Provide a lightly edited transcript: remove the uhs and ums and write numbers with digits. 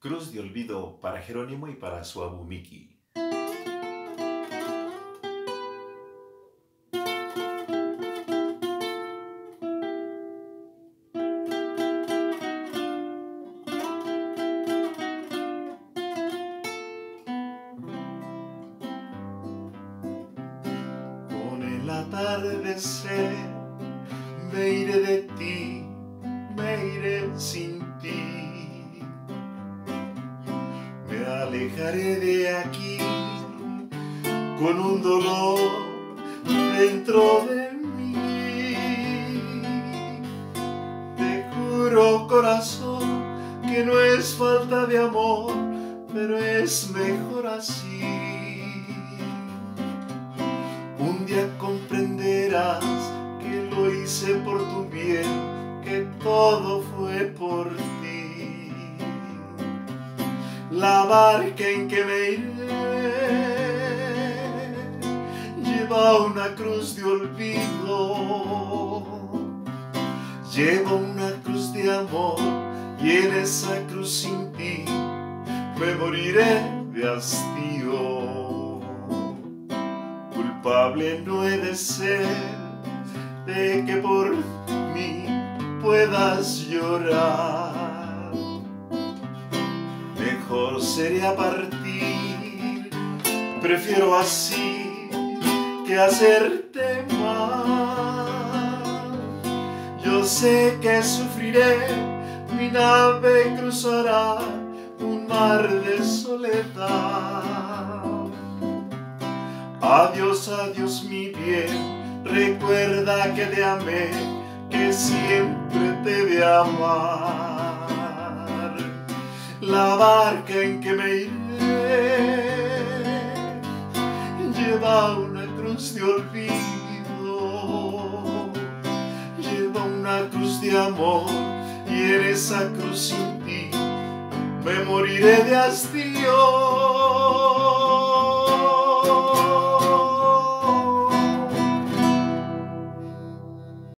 Cruz de olvido para Jerónimo y para su abu Miki. Con el atardecer me iré de ti, me iré sin ti. Me alejaré de aquí con un dolor dentro de mí. Te juro, corazón, que no es falta de amor, pero es mejor así. Un día comprenderás que lo hice por tu bien, que todo fue por ti. La barca en que me iré lleva una cruz de olvido, lleva una cruz de amor, y en esa cruz sin ti me moriré de hastío. Culpable no he de ser de que por mí puedas llorar. Mejor sería partir, prefiero así que hacerte mal. Yo sé que sufriré, mi nave cruzará un mar de soledad. Adiós, adiós mi bien, recuerda que te amé, que siempre te de amar. La barca en que me iré lleva una cruz de olvido, lleva una cruz de amor, y en esa cruz sin ti me moriré de hastío.